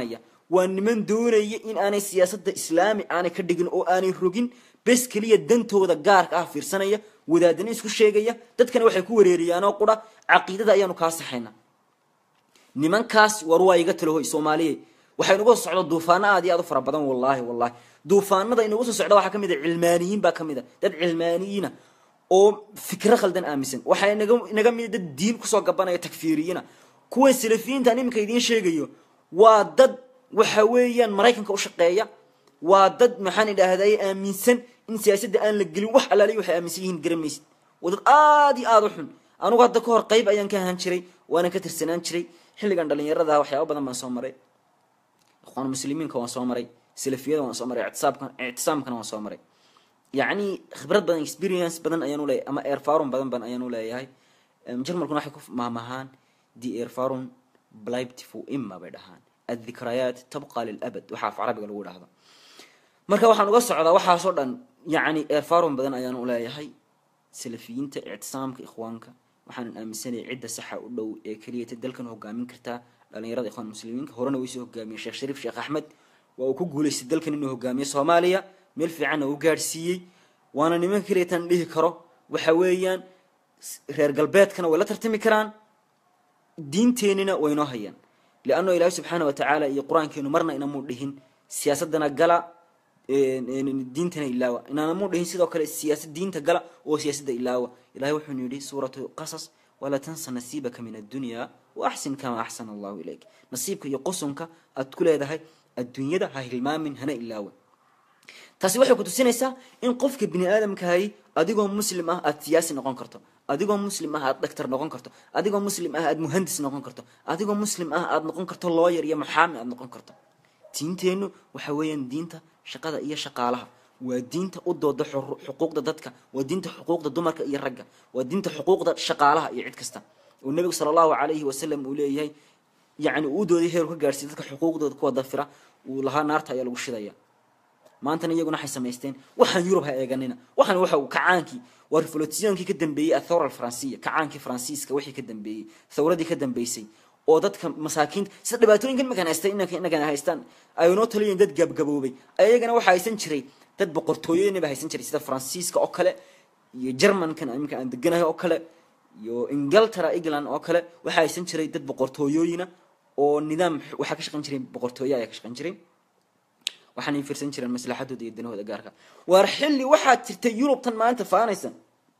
S1: وان دوني إن أنا سياسة إسلامي أنا كدقن أو أنا روجين بس كلية دنتو ذا جارك في سنة وذا دنيس كل شيء جاية تذكر وحكوا ريانا وقرا عقيدة ذا يانو كاس حنا نمان كاس ورواي قتله الصومالي وحنقص على الضفانة هذه هذا فربنا والله دوفان ذا إنه وصل على واحد كم إذا علمانيين بقى كم إذا ده علمانيين أو فكرة خلدنا آمسن وحين نجم إذا الدين كسر قبنا يتكفيرينا كوين سلفين تاني مكيدين شيء جيو وضد وحويا مرايكن كوشقية وضد محن إذا هذا آمسن إن سياسة الآن للجلو وح على لي وح آمسيين جرميس وضد آدحن أنا قد ذكر قريب أيام كان هنشري وأنا كتر سنان شري حلي قندلين يرد هذا وحياة بدل ما صامري إخوان المسلمين كانوا صامري سلفية وأنا صامري اعتصام كانوا صامري يعني خبرات بدن experience بدن أيانو لي أما إيرفارون بدن أيانو لي هاي مجرد ما كنا حكوا مع مهان دي إيرفارون بلايبت فو إما بدهان الذكريات تبقى للأبد وحاف عربي قالوا هذا مركا وحنا نقص على وحا صدًا يعني إيرفارون بدن أيانو لي هاي سلفيين اعتصام كإخوانك وحنا نأمسني عدة صحة ولو كلية الدلكن هو قامين كرتا لأن يراد إخوان المسلمين هورنا ويسوه قامين الشيخ شريف الشيخ أحمد وكوجو ليس الدلكن إنه قامين صوماليا ملفي عنه وقارسيي وانا نمان كليتان ليه كرو وحويا رير قلبات كانوا ولا ترتمي كران دين تيننا وينو هيان لأنه إله سبحانه وتعالى يقرآن كانوا مرنا إنمو لهن سياسة دنا قلا دين تنا إلاوة إننا مو لهن سيدو كلا السياسة دين تقلا وسياسة دا إلاوة إلهي وحن يري سورة قصص ولا تنسى نصيبك من الدنيا وأحسن كما أحسن الله إليك نصيبك يقصنك أتكل هذا هاي الدنيا ده هاي المام من هنا إلاوة taasi waxay ku tusinaysaa in qofka bini aadamka hay adigoo muslim ah aad siyaasi noqon karto adigoo muslim ah aad doctor noqon karto adigoo muslim ah aad muhandis noqon karto adigoo muslim ah aad noqon karto lawyer iyo maxaami aad noqon karto diinteenu waxa weeyaan diinta shaqada iyo shaqaalaha waa diinta u dooda xuquuqda dadka waa diinta xuquuqda dumarka iyo ragga waa diinta xuquuqda shaqaalaha iyo cid kasta oo nabiga sallallahu alayhi wa sallam uu leeyahay yaani uu dooday heer ka gaarsiin dadka xuquuqdooda ku wada fira uu laha naarta ayaa lagu shidaya maantana iyaguna waxay sameysteen waxaan Yurub ha eeganina waxaan waxa uu kacaankii war revolutionkii ka dambeeyay athora alfaransiya kacaankii faransiiska wixii ka dambeeyay thawradii ka dambeysay oo dadka masaakiinta sida dhibaatooyinkan ma kan haystaan inaga haystaan ay noo taliyeen dad gabgaboobay ayagana waxa aysan jiray dad boqortooyooyin ba haysan jiray sida faransiiska oo kale iyo Germankan imika aan deganahay oo kale iyo Ingilterra England oo kale waxa aysan jiray dad boqortooyooyina oo nidaam waxa ka shaqeyn jiray boqortooyo ay ka shaqeyn jiray waxaan fiirsan jiray maslaxadooda iyo danahooda gaarka war xilli waxa jirtay Yurub tan maanta faanaysan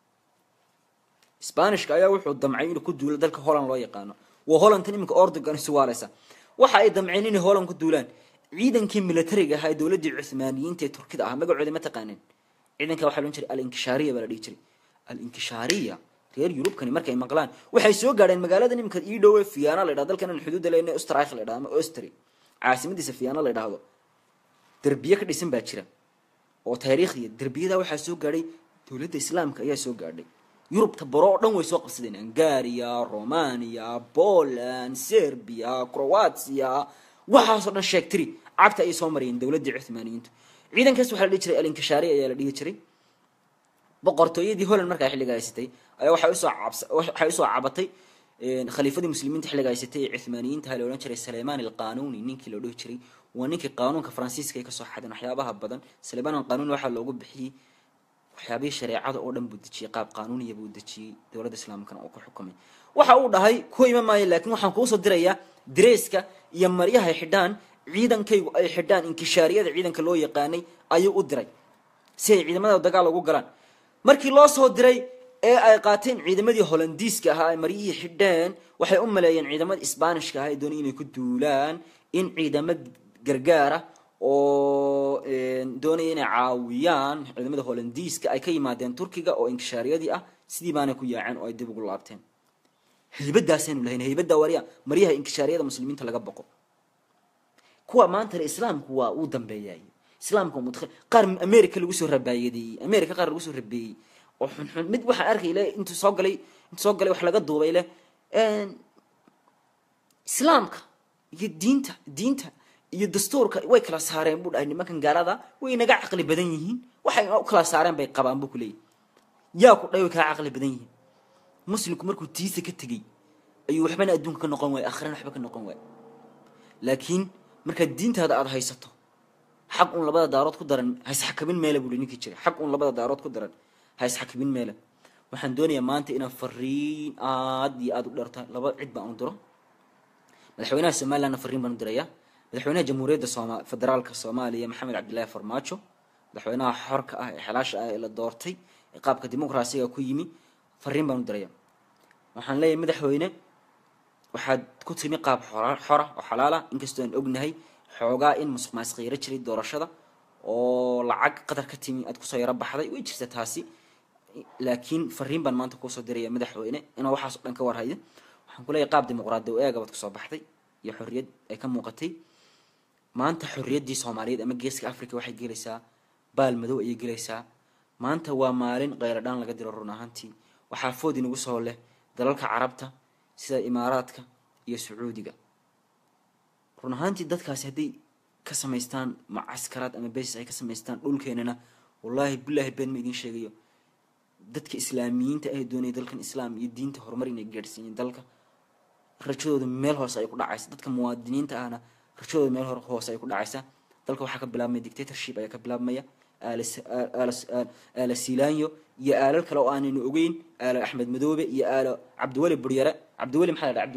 S1: Isbaanishka ayaa wuxuu damcay inuu ku duulo dalka Holland loo yaqaano waa Holland tan imika Erdogan suwaalaysa waxa ay damceen inay Holland ku duulaan ciidankii militariga ahaa dawladda Cuthmaaniyiinta ee Turkida ah magacooda ma taqaaneen ciidanka waxa loo jiray al-inkishaariya baa la dhigi jiray al-inkishaariya reer Yurub kan markay maqlaan waxay soo gaareen magaalada nimka ii dhow ee Vienna la yiraahdo dalkan xuduudda leeyahay Österreich la yiraahdo ama Österreich caasimadiisa Vienna la yiraahdo دربيه كديسن baa jira oo taariikhiga darbiyada waxa soo gaaray dawladda islaamka ayaa soo gaadhay Yurub tabaro dhan way soo qabsadeen Hungary Romania Poland Serbia Croatia waxa soo dhan sheegtiri cagta ay soo mareen dawladda Cuthmaaniyiinta ciidankaas waxa la dhigi jiray al-inkishaari ayaa la dhigi jiray boqortooyadii Holland markay xilliga haysatay ayaa waxay soo cabatay khaliifadii muslimiinta xilliga haysatay Cuthmaaniyiinta hal oran jiray Sulaymaan al-Qaanuuni ninkii loo dhigi jiray ونيكي قانونك فرنسيسكا كسو حدن waxyaabaha badan Sulaymaan qaanuun waxa loogu bixiyay waxyaabihii shariicada oo dhan buu dajiyay qaab qaanuuniya buu dajiyay dawladda islaamkana oo ku xukumay waxa uu dhahay ku imaamay laakiin waxaan ku soo dirayaa direeska iyo maryaha xidhaan ciidankaygu ay xidhaan inkishaariyada ciidanka loo yaqaanay ayuu u diray si ay ciidamada dagaal ugu galaan markii loo soo diray ee ay qaateen ciidamadii Hollandiiska ahaa ay maryihii xidhaan waxay u maleeyeen ciidamada Isbaanishka ahaa ee doonayeen inay ku duulaan in ciidamada gargaara oo doonayeen inay caawiyaan ciidamada Hollandiiska ay ka yimaadeen Turkiga oo inkishaariyadii ah sidii baana ku yaaceen oo ay dib ugu laabteen haybadaaseen lahayn haybada wariya mariyaha inkishaariyada muslimiinta laga baqo kuwa maanta islaamku waa uu dambeeyay islaamku qaar America lagu soo rabaayay America qaar lagu soo rabeeyay oo xun mid waxa arkay ilaa intuu soo galay wax laga duubay leh islaamka iyo diinta iyo dastuurka way kala saareen buu dhahay nimankan gaalada way naga aqli badan yihiin waxay u kala saareen bay qabaan buu kulay yaa ku dhayo ka aqli badan yihiin muslimku markuu tiisa ka tagay ayuu waxbana adduunka ka noqon way aakhirana waxba ka noqon way laakiin marka diintaada aad haysato xaq un labada daarood ku daran ha isxakamin meela buu ninkii jiray xaq un labada daarood ku daran ha isxakamin meela waxaan doonayaa maanta inaan fariin aad iyo aad u dheerta laba cid baan u diro madaxweynaha Soomaaliland fariin baan u dirayaa madaxweynaha jamhuuriyadda federaalka Soomaaliya Maxamed Cabdullaahi Farmaajo madaxweynaha xorka ah ee xalaasha ah ee la doortay ee qaabka dimuqraasiga ku yimi fariin baan u dirayaa waxaan leeyahay madaxweyne waxaad ku timi qaab xora oo xalaala inkastoo aan ognahay xoogaa in musuqmaasuq yara jiray doorashada oo lacag qadar ka timi aad kusoo yara baxday way jirta taasi laakiin fariin baan maanta kusoo diraya madaxweyne inuu waxaas dhan ka warhayo waxaan ku leeyahay qaab dimuqraadi oo eega baad kusoo baxday iyo xorriyad ay ka muuqatay maanta xorriyaddii Soomaaliyeed ama geeska Afrika waxay gelaysaa baal madow ayay gelaysaa maanta waa maalin qeyr dhan laga diro run ahaantii waxaa food inagu soo leh dalalka Carabta sida Imaaraadka iyo Sacuudiga run ahaantii dadkaasi haday ka sameystaan mucaskaraad ama bees ay ka sameystaan dhulkeenana wallahi billahi been ma idin sheegayo dadka islaamiyiinta ay doonay dalkan islaam iyo diinta horumar inay gaarsiiyeen dalka rajadooda meel hoos ay ku dhacaysa dadka muwaadiniinta ahna rajadooda meel hoos ay ku dhacaysa dalka waxa ka bilaabmay dictatorship ay ka bilaabmaya ala Silaanyo iyo aalal kale oo aanaynu ogeyn ala Axmed Madoobe iyo ala Cabdiwali Buryare Cabdiwali maxaa la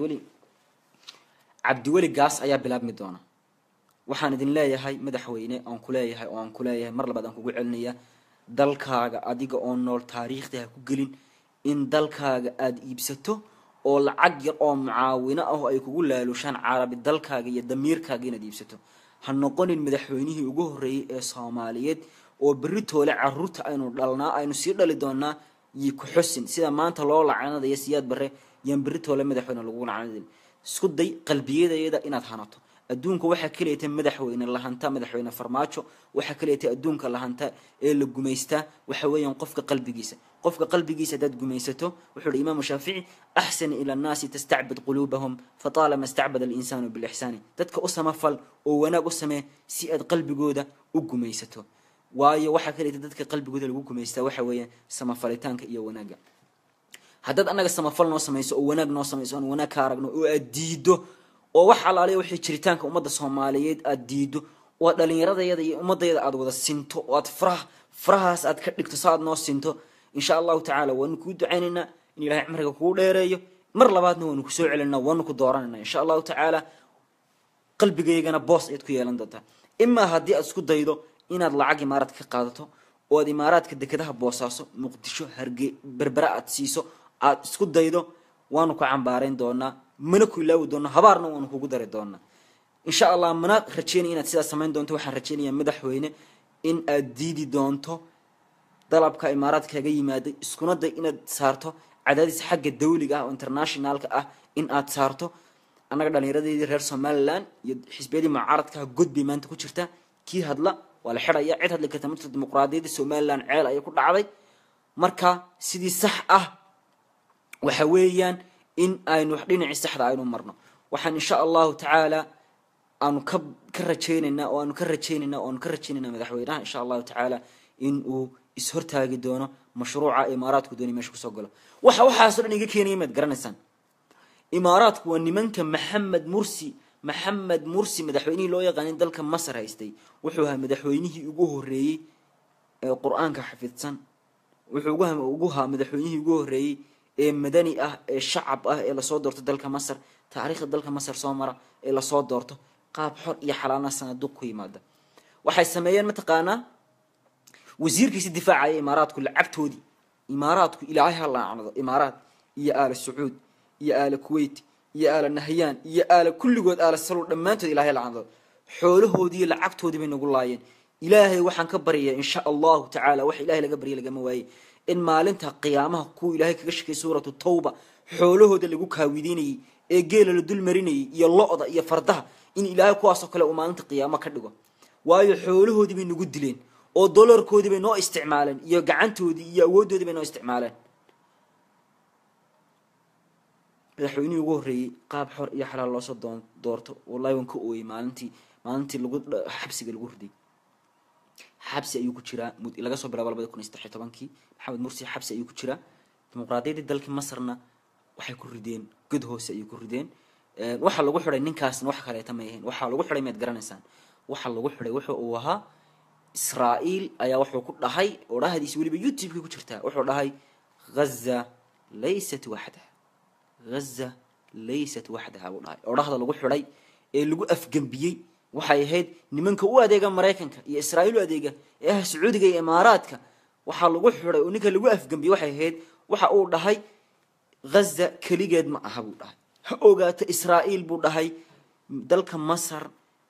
S1: Cabdiwali gaas ayaa bilaabmi doona waxaan idin leeyahay madaxweyne aan ku leeyahay mar labaad aan kugu celinayaa dalkaaga adiga oo nool taariikhda ku gelin in dalkaaga aad iibsato oo lacag yar oo mucaawino ah ay kugu laalushaan carabi dalkaaga iyo damiirkaaga inaad iibsato ha noqonin madaxweynihii ugu horeeyay ee Soomaaliyeed oo beritoole caruurta aynu dhalnaa aynu sii dhali doonaa iyo ku xusin sida maanta loo lacanadayo Siyaad Barre yaan beritoole madaxweyne lagu lacanadin isku day qalbiyeedayada inaad hanato adduunka waxa kaleeyay madaxweyne lahanta madaxweyne Farmaajo waxa kaleeyay adduunka lahanta ee la gumeystaa waxa weeyaan qofka qalbigiisa dad gumeysato wuxuu Imaam Shaafici ahsan ila an-nas tasta'bid qulubahum fatalama ista'bada al-insanu bil ihsan dadka u samafal oo wanaag u samee si aad qalbigooda u gumeysato waayo waxa kaleeyay dadka qalbigooda lagu gumeystaa waxa weeyaan samafalitaanka iyo wanaaga hadad anaga samafal noo sameeyso oo wanaag noo sameeyso oo wanaag ka aragno oo aad diido oo wax alaaliyo wixii jiritaanka ummadda Soomaaliyeed aad diido oo dhalinyaradayada iyo ummadayada aad wada sinto oo aad farahaas aad ka dhigto saad noo sinto insha Allah ta'ala waan ku ducaynayna in Ilaahay cimriga ku dheereeyo mar labaadna waan ku soo celinaa waan ku dooranayna insha Allah ta'ala qalbigeygana boos aad ku yeelan doontaa imma hadii aad isku daydo inaad lacag imaaraad ka qaadato oo aad imaaraadka dekedaha boosaaso Muqdisho Berbera aad siiso aad isku daydo waanu ku cambaareen doonaa mana ku ilaawi doona habaarna waanu kugu dari doona insha Allah mana rajeynay inaad sidaas sameyn doonto waxaan rajeynayaa madaxweyne in aad diidi doonto dalabka imaaraadka kaga yimaaday iskuna day inaad saarto cadaadis xagga dawliga ah oo internationalka ah in aad saarto anaga dhalinyaradii reer Somaliland iyo xisbiyadii mucaaradka gudbi maanta ku jirta kii hadla wala xiraya cid hadla ka tamid dimuqraadiyadda Somaliland ceel ay ku dhacday marka sidii sax ah waxa weeyaan in aynu wax dhinaci saxda aynu marno waxaan insha Allah ta'ala aanu ka rajeynayna madaxweynaha insha Allah ta'ala in uu is hortaagi doono mashruuca imaaraadku doonay meesha ku soo galo waxa soo dhan iga keenay mid garanaysan imaaraadku waa nimanka Maxamed Mursi madaxweynihii loo yaqaan dalka Masar haystay wuxuu ahaa madaxweynihii ugu horeeyay ee Quraanka xafidsan wuxuu ugu ahaa madaxweynihii ugu horeeyay ee madani ah ee shacab ah ee la soo doorto dalka Masar taariikhda dalka Masar soo mara ee la soo doorto qaab xor iyo xalaal sanadku ku yimaada waxay sameeyeen mataqaana wasiirkiisa difaaca imaaraadku lacagtoodii imaaraadku ilaahay ha laacnado imaaraad iyo aal Sacuud iyo aal Kuwait iyo aal Nahyan iyo aal kulligood aal Salul dhamaantood ilaahay laacnado xoolahoodii lacagtoodii bay nagu laayeen ilaahay waxaan ka bariyaa insha Allah ta'ala wax ilaahay laga bariyo laga ma waayay in maalinta qiyaamaha ku ilaahay kaga shaqay suuratu tawba xoolahooda lagu kaawidiinay ee geela la dul marinay iyo lo'da iyo fardaha in ilaahay kuwaas oo kale uu maalinta qiyaamo ka dhigo waayo xoolahoodii bay nagu dileen oo dollarkoodii bay noo isticmaaleen iyo gacantoodii iyo awoodoodii bay noo isticmaaleen madaxweynihii ugu horeeyay qaab xor iyo xalaal loo soo doorto wallahi waan ka ooyay maalintii lagu xabsiga lagu riday xabsi ayuu ku jiraa laga soo bilaabo 2013 Maxamed Mursi xabsi ayuu ku jiraa dimuqraadiyadda dalka Masarna waxay ku rideen god hoose ayuu ku rideen waxa lagu xiray ninkaasna wax kale ta meeyeen waxa lagu xiray mid garanaysaan waxa lagu xiray wuxuu uu ahaa Israa'iil ayaa wuxuu ku dhahay oo raahdiis waliba YouTube ku jirta wuxuu dhahay Gaza laysat wahdaha Gaza laysat wahdaha oo dhahay oo raahda lagu xiray ee lagu afgambiyay waxay ahayd nimanka u adeega Mareykanka iyo Israa'iil u adeega ee Sacuudiga iyo Imaaraadka waxa lagu xiray oo ninka lagu afgambiyay waxay ahayd waxa uu dhahay Gaza kaligeed ma aha buu dhahay ogaata Israa'iil buu dhahay dalka Masar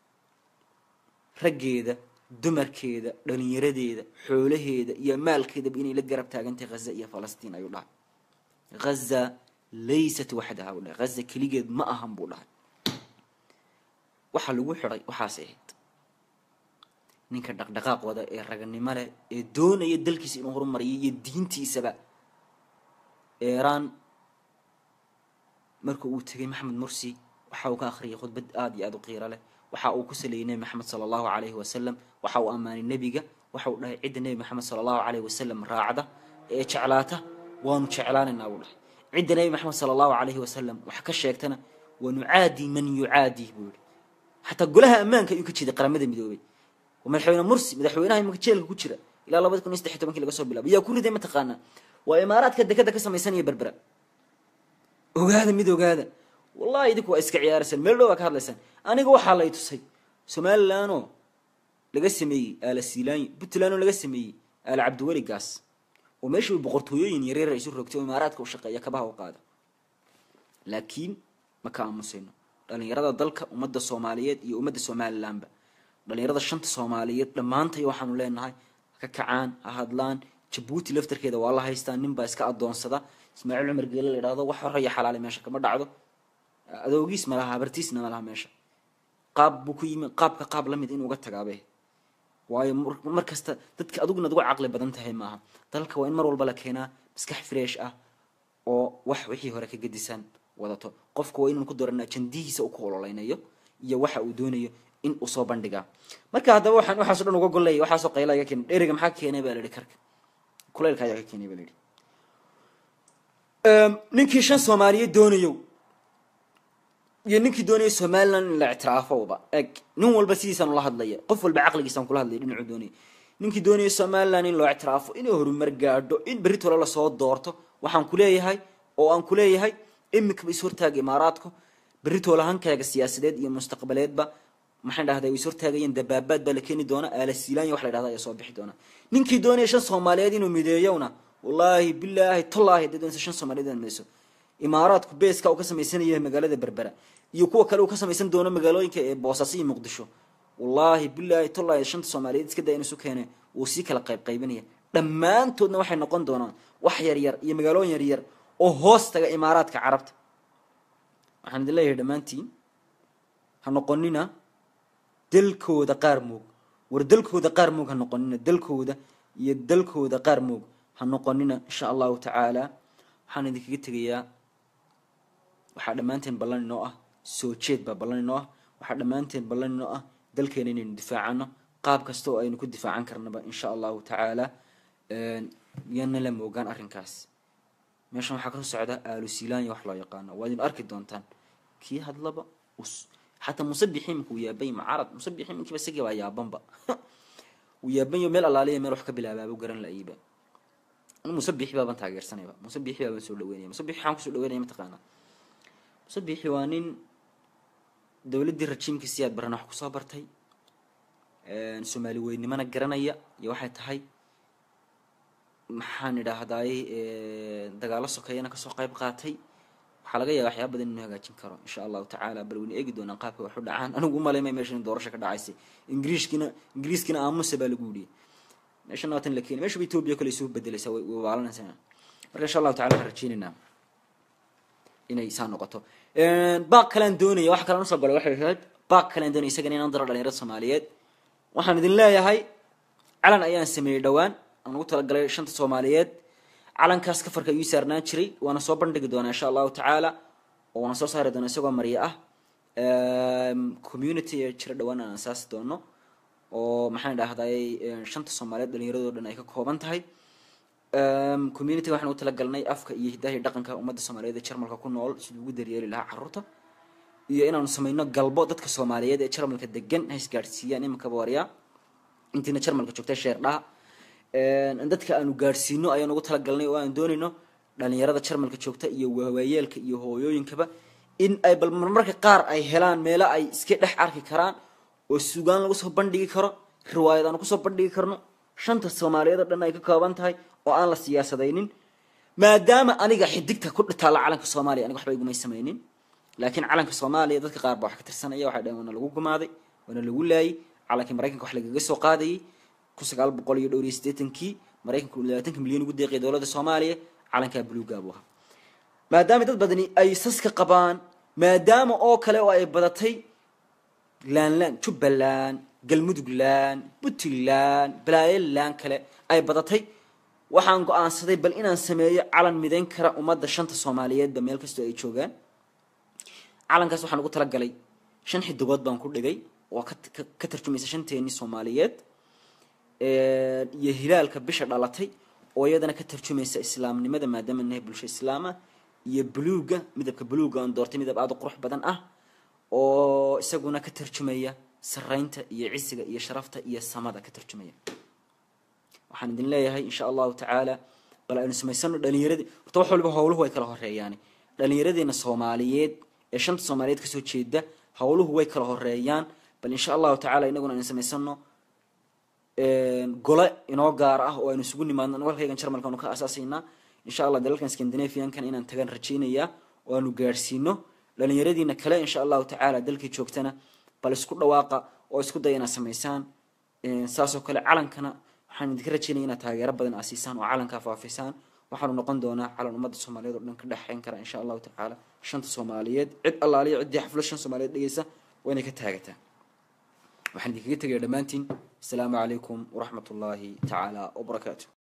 S1: rageeda dumarkeeda dhalinyaradeeda xoolaheeda iyo maalkeeda inay la garab taagantay Gaza iyo Falastiin ayuu dhahay Gaza laysat wahdaha buu dhahay Gaza kaligeed ma aha buu dhahay waxa lagu xiray waxaas ahayd ninka dhaqdhaqaaq wada ee raganimo leh ee doonaya dalkiisa inuu horumariyo iyo diintiisaba Iran markuu uu tagay Maxamed Mursi waxa uu ka akhriyay khudbad aad iyo aad u qiiro leh waxa uu ku saleeyay Maxamed sallallahu alayhi wa sallam waxa uu amaanay nabiga waxa uu dhahay cid nabi Maxamed sallallahu alayhi wa sallam raacda ee jeclaata waanu jeclaanayna uu dhahay cid nabi Maxamed sallallahu alayhi wa sallam wax ka sheegtana wanu aadi man yuaadi buu hatta golaha amaanka uu ka jeeday qaramada midoobay ومدحوينا مرسي مدحوينها يمكن جيلك ku jira ila 2016 laga soo bilaabo yaa ku riday ma taqaana waa imaaraadka dekada ka sameeysan berbera ogaada mid ogaada wallahi idinku waa iska ciyaarsan meel dhow ka hadlaysan aniga waxa la tusay Somaliland laga sameeyay ala Siilaan Puntland laga sameeyay ala Cabdiwali Gaas oo meeshii boqortooyooyin yaryar ay soo rogtay imaaraadka u shaqeeya kabaha u qaada laakiin ma ka aamusayno dhalinyarada dalka umada Soomaaliyeed iyo umada Somaliland dhalinyarada shanta Soomaaliyeed dhamaantay waxaanu leenahay ka kacaan hadlaan Djibouti laftarkeeda waa la haystaa nin baa iska adoonsada Ismaaciil Umar Geele la yiraahdo wax hore iyo xalaal meesha kama dhacdo adoogiis ma laha bartiisna ma laha meesha qaab buu ku yimi qaabka qaab la mid inuu uga tagaabe waayo markasta dadka aduguna ugu aqli badan tahay maaha dalka waa in mar walba la keenaa maskax fresh ah oo wax wixii hore ka gedisan wadato qofku waa inuu ku dooranaa jandihiisa uu ku ololeynayo iyo waxa uu doonayo in uu soo bandhiga marka hadaba waxaan waxa soo dhan uga golay waxa soo qaylaaya keen dheeriga maxaa keenay baa la dhigi karka kuleelka ayaa keenay baa la dhigi ninkii shan Soomaaliyeed doonayo iyo ninkii doonayo Somaliland la ictiraafowba eg nin walba sidiisan la hadlaya qof walba aqligiisan kula hadlay dhinacu doonayo ninkii doonayo Somaliland in loo ictiraafo inuu horumar gaadho in berito la soo doorto waxaan ku leeyahay oo aan ku leeyahay imika is hortaag imaaraadku berito lahankaaga siyaasadeed iyo mustaqbaleedba maxaan dhahday way soo taagayeen dabaabad baa la keeni doona ala Siilaan wax la yiraahdo ay soo bixi doona ninkii doonay shan Soomaaliyeed inuu mideeyowna wallahi billahi tallahi dadin shan Soomaaliyeed meeso imaaraadku beeska uu ka sameeyay magaalada Berbera iyo kuwa kale uu ka sameeysan doono magaalooyinka ee Boosaaso iyo Muqdisho wallahi billahi tallahi shan Soomaaliyeed iska day inuu soo keenay oo si kala qaybinaya dhamaantoodna waxay noqon doonaan wax yar yar iyo magaalooyin yar yar oo hoos taga imaaraadka carabta waxaan dileeyahay dhamaantiin ha noqonina dalkooda qaar moog war dalkooda qaar moog ha noqonina dalkooda iyo dalkooda qaar moog ha noqonina insha Allah ta'ala waxaan idinkaga tagayaa waxa dhamaanteen ballan inoo ah soo jeed ba ballan inoo ah waxa dhamaanteen ballan inoo ah dalkeena inaynu difaacano qaab kasto oo aynu ku difaacan karnaba insha Allah ta'ala yana la moogan arrinkaas meeshan waxa ka socda aalu Siilaan wax loo yaqaan waa idin arki doontaan kii hadlaba حتى مصبحين ويا بين معارض مصبحين من كيف سجوا يا بامبا ويا بين يوم الله عليه ما يروح قبل باب وقرن لعيبة أنا مصبح بابا تاجر سنة بقى مصبح بابا سول ويني مصبح حام سول ويني متقانا مصبح حوانين دولة دي رتشيم كسياد برنا حكو صابرتي سومالي ويني ما نقرنا يا واحد هاي محاني ده هداي دجال السكينة كسوق يبقاتي حلقة يا وحياة بدن إنه هجاجين كرا إن شاء الله تعالى بلوني أجد ونقابه وحد عن أنا أقول ما لي ما يمشون دورش كده عايزي إنجليز كنا أمس بالجودي إيش ناتن لكين مش بيتوب يأكل يسوق بدل يسوي وعلنا سنة إن شاء الله تعالى رجينا إن يسان نقطه باق كلام دوني واحد كلام نصب ولا واحد هاد باق كلام دوني سجنين ننظر على رأس ماليات وحنا دين الله يا هاي على أيام سمير دوان أنا قلت لك على شنطة سوماليات على كاس كفر كيسر ناتشري وأنا صوبر نقدونا إن شاء الله تعالى وأنا صار دونا سوى مريئة community شر دونا أساس دونه ومحن ده هذا شنطة سوماليات اللي يردوا لنا كوبان تهاي community وإحنا قلت لك قلنا أفك يهده دقن كأمة السومالية ده شرمل كون نول سلوك دريال لها حرته iyo inaanu samayno galbo dadka Soomaaliyeed ee Jarmalka degan hay isgaarsiiyaan imka booriya intina Jarmalka joogtay sheerdha dadka aanu gaarsiino ayaan ugu talagalnay oo aan doonayno dhalinyarada Jarmalka joogta iyo waayeelka iyo hooyooyinkaba in ay bal marmarka qaar ay helaan meelo ay iska dhex arki karaan oo suugaan lagu soo bandhigi karo riwaayad aan ku soo bandhigi karno shanta Soomaaliyeed dhan ay ka kooban tahay oo aan la siyaasadeynin maadaama aniga xidigta ku dhitaala calanka Soomaaliya aniga waxba iguma sameeynin laakiin calanka Soomaaliya dadka qaar baa wax ka tirsanaya waxa dheeman lagu gumaaday wana lagu laayay calanka Mareykanka wax lagaga soo qaadayay 1980kii Mareykanku 20 milyan ugu deeqay dawladda Soomaaliya calanka buluuga ah maadaama dad badani ay saska qabaan maadaama oo kale oo ay badatay laanlaan Jubbaland galmudugland Puntland Balaayland kale ay badatay waxaan go'aansaday bal inaan sameeyo calan mideyn kara ummadda shanta Soomaaliyeed meel kasta ay joogaan calankaas waxaan ugu talagalay shan xidigood baan ku dhigay oo ka tarjumaysa shanteeni Soomaaliyeed iyo hilaalka bisha dhalatay oo iyadana ka tarjumaysa islaamnimada maadaama nahay bulsho islaama iyo buluuga midabka buluuga aan doortay midab aad u qurux badan ah oo isaguna ka tarjumaya sareynta iyo cisiga iyo sharafta iyo samada ka tarjumaya waxaan idin leeyahay insha Allah ta'ala bal aynu sameysano dhalinyaradii horta wax walba hawluhu way kala horeeyaan dhalinyaradina Soomaaliyeed ee shanta Soomaaliyeed ka soo jeeda hawluhu way kala horeeyaan bal insha Allah ta'ala inaguna aan sameysano gole inoo gaar ah oo aynu isugu nimaadno walkaygan Jarmalka ka asaasayna insha Allah dalalkan Scandinavian kan inaan tagan rajeynaya oo aanu gaarsiino dhalinyaradina kale insha Allah ta'ala dalkii joogtana bal isku dhawaaqa oo isku dayana sameysaan saasoo kale calankana waxaan idin rajeynayaa taageero badan asiisaan oo calanka faafisaan waxaanu noqon doonaa calan ummadda Soomaaliyeed oo dhan ka dhaxayn kara insha Allah ta'ala shanta Soomaaliyeed cid allaaliyo cid xaflad shan Soomaaliyeed dhageysa waa inay ka taagataa waxaan idin kaga tagay dhamaantiin السلام عليكم ورحمة الله تعالى وبركاته